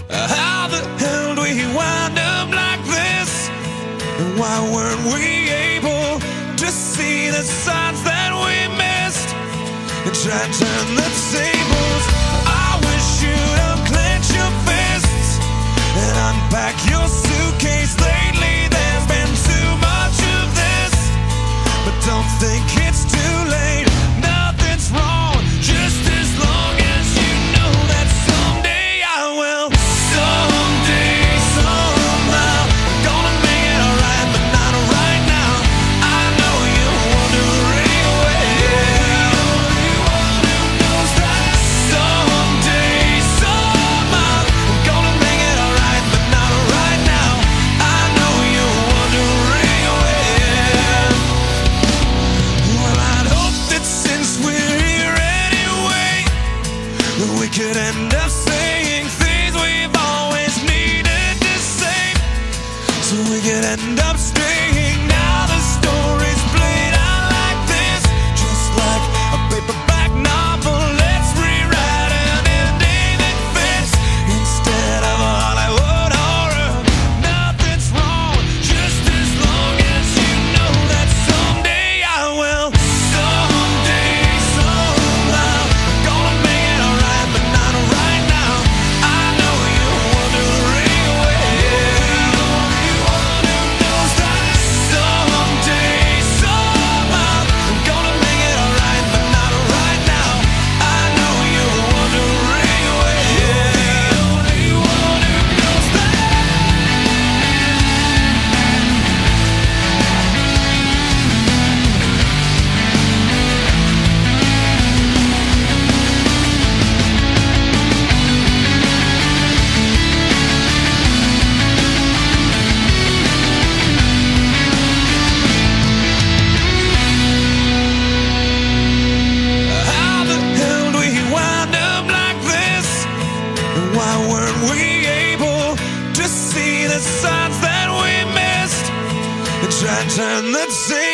How the hell do we wind up like this? And why weren't we able to see the signs that we missed and try to turn the tables? I wish you'd unclench your fists and unpack your suitcase. Lately there's been too much of this, but don't think it's too late. Nothing's wrong, just as long as you know that someday I will. Someday, somehow, I'm gonna make it alright, but not right now. I know you're wondering where. Only one who knows that. Someday, somehow, I'm gonna make it alright, but not right now. I know you're wondering where. Well, I'd hope that since we're here anyway, we could end up saying things we've always needed to say, so we could end up staying. Now the story's played out like this, just like a paperback novel. Let's rewrite an ending that fits instead of a Hollywood horror. Nothing's wrong, just as long as you know that someday I will. Someday, somehow, I'm gonna make it alright, but not right now. I know you're wondering where. Only one who knows that. Someday, somehow, I'm gonna make it alright, but not right now. I know you're wondering where. Only one who knows that. How the hell do we wind up like this? And why weren't we able to see the signs that we missed and try to turn the tables?